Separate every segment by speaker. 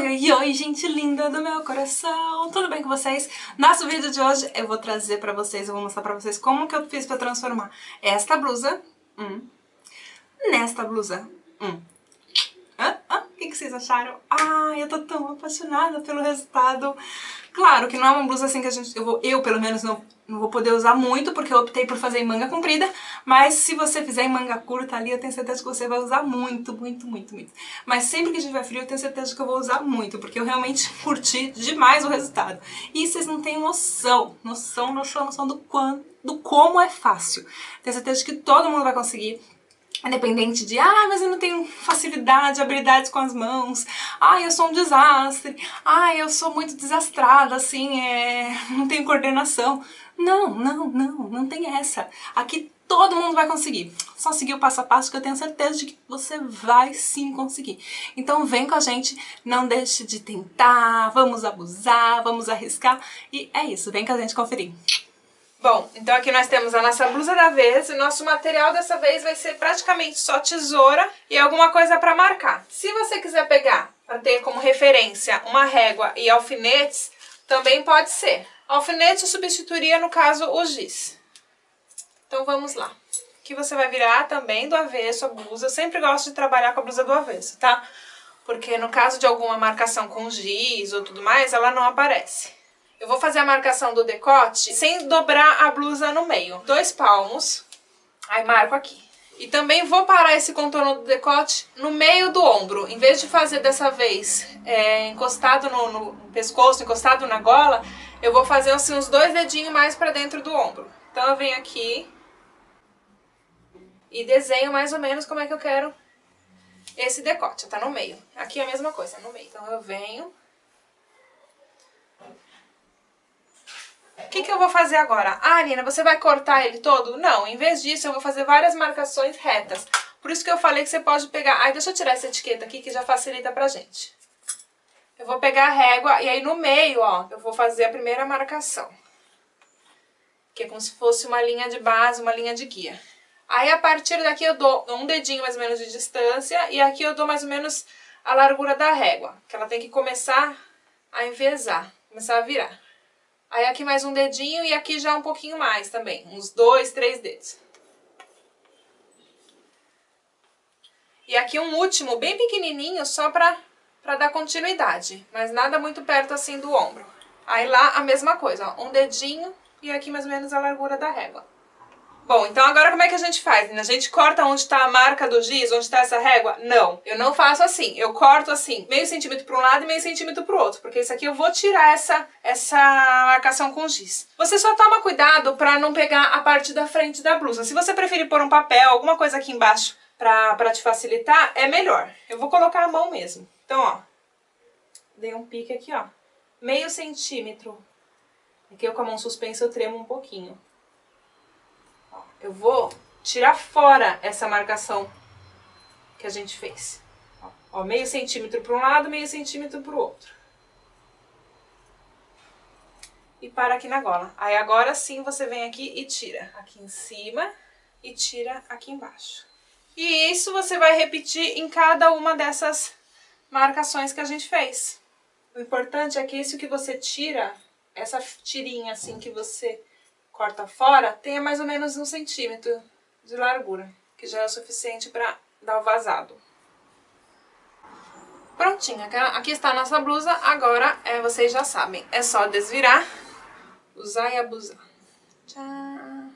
Speaker 1: Oi, oi, oi, gente linda do meu coração! Tudo bem com vocês? Nosso vídeo de hoje eu vou trazer pra vocês, eu vou mostrar pra vocês como que eu fiz pra transformar esta blusa nesta blusa. O que vocês acharam? Ai, eu tô tão apaixonada pelo resultado. Claro que não é uma blusa assim que eu pelo menos não vou poder usar muito, porque eu optei por fazer em manga comprida, mas se você fizer em manga curta ali, eu tenho certeza que você vai usar muito, muito, muito, muito. Mas sempre que tiver frio, eu tenho certeza que eu vou usar muito, porque eu realmente curti demais o resultado. E vocês não têm noção do como é fácil. Tenho certeza que todo mundo vai conseguir. Independente de, mas eu não tenho facilidade, habilidades com as mãos, eu sou um desastre, eu sou muito desastrada, assim, não tenho coordenação. Não tem essa. Aqui todo mundo vai conseguir. Só seguir o passo a passo que eu tenho certeza de que você vai sim conseguir. Então vem com a gente, não deixe de tentar, vamos abusar, vamos arriscar, e é isso, vem com a gente conferir. Bom, então aqui nós temos a nossa blusa da vez e nosso material dessa vez vai ser praticamente só tesoura e alguma coisa para marcar. Se você quiser pegar para ter como referência uma régua e alfinetes, também pode ser. Alfinete substituiria, no caso, o giz. Então vamos lá. Aqui você vai virar também do avesso a blusa. Eu sempre gosto de trabalhar com a blusa do avesso, tá? Porque no caso de alguma marcação com giz ou tudo mais, ela não aparece. Eu vou fazer a marcação do decote sem dobrar a blusa no meio. 2 palmos, aí marco aqui. E também vou parar esse contorno do decote no meio do ombro. Em vez de fazer dessa vez encostado no pescoço, encostado na gola, eu vou fazer assim, uns 2 dedinhos mais pra dentro do ombro. Então eu venho aqui e desenho mais ou menos como é que eu quero esse decote. Tá no meio. Aqui é a mesma coisa, no meio. Então eu venho... O que eu vou fazer agora? Nina, você vai cortar ele todo? Não, em vez disso eu vou fazer várias marcações retas. Por isso que eu falei que você pode pegar... deixa eu tirar essa etiqueta aqui que já facilita pra gente. Eu vou pegar a régua e aí no meio, ó, eu vou fazer a primeira marcação. Que é como se fosse uma linha de base, uma linha de guia. Aí a partir daqui eu dou um dedinho mais ou menos de distância e aqui eu dou mais ou menos a largura da régua. Que ela tem que começar a envezar, começar a virar. Aí aqui mais um dedinho e aqui já um pouquinho mais também, uns 2, 3 dedos. E aqui um último bem pequenininho só pra dar continuidade, mas nada muito perto assim do ombro. Aí lá a mesma coisa, ó, um dedinho e aqui mais ou menos a largura da régua. Bom, então agora como é que a gente faz? A gente corta onde está a marca do giz, onde está essa régua? Não, eu não faço assim. Eu corto assim, meio centímetro para um lado e meio centímetro para o outro. Porque isso aqui eu vou tirar essa marcação com giz. Você só toma cuidado para não pegar a parte da frente da blusa. Se você preferir pôr um papel, alguma coisa aqui embaixo para te facilitar, é melhor. Eu vou colocar a mão mesmo. Então, ó, dei um pique aqui, ó. Meio centímetro. Aqui eu com a mão suspensa eu tremo um pouquinho. Eu vou tirar fora essa marcação que a gente fez. Ó, meio centímetro para um lado, meio centímetro para o outro. E para aqui na gola. Aí agora sim você vem aqui e tira aqui em cima e tira aqui embaixo. E isso você vai repetir em cada uma dessas marcações que a gente fez. O importante é que isso que você tira, essa tirinha assim que você... corta fora, tenha mais ou menos 1 centímetro de largura, que já é o suficiente para dar o vazado. Prontinho, aqui está a nossa blusa, agora vocês já sabem, é só desvirar, usar e abusar. Tchau!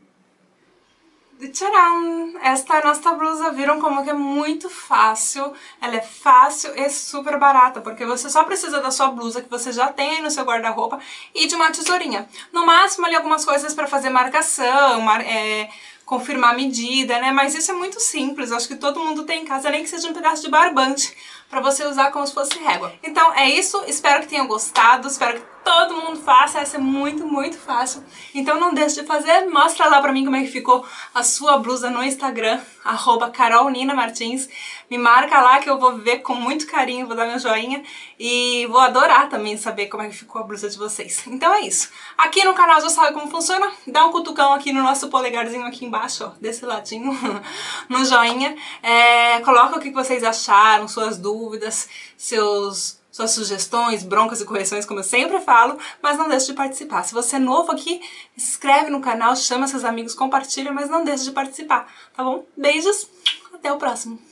Speaker 1: Tcharam! Esta é a nossa blusa, viram como que é muito fácil, ela é fácil e super barata, porque você só precisa da sua blusa que você já tem aí no seu guarda-roupa e de uma tesourinha. No máximo ali algumas coisas para fazer marcação, confirmar a medida, né? Mas isso é muito simples, acho que todo mundo tem em casa, nem que seja um pedaço de barbante para você usar como se fosse régua. Então é isso, espero que tenham gostado, espero que todo mundo faça, essa é muito, muito fácil. Então não deixe de fazer, mostra lá pra mim como é que ficou a sua blusa no Instagram, @carolninamartins. Me marca lá que eu vou ver com muito carinho, vou dar meu joinha e vou adorar também saber como é que ficou a blusa de vocês. Então é isso. Aqui no canal já sabe como funciona, dá um cutucão aqui no nosso polegarzinho aqui embaixo, ó, desse ladinho, no joinha. Coloca o que vocês acharam, suas dúvidas, seus suas sugestões, broncas e correções, como eu sempre falo, mas não deixe de participar. Se você é novo aqui, se inscreve no canal, chama seus amigos, compartilha, mas não deixe de participar, tá bom? Beijos, até o próximo!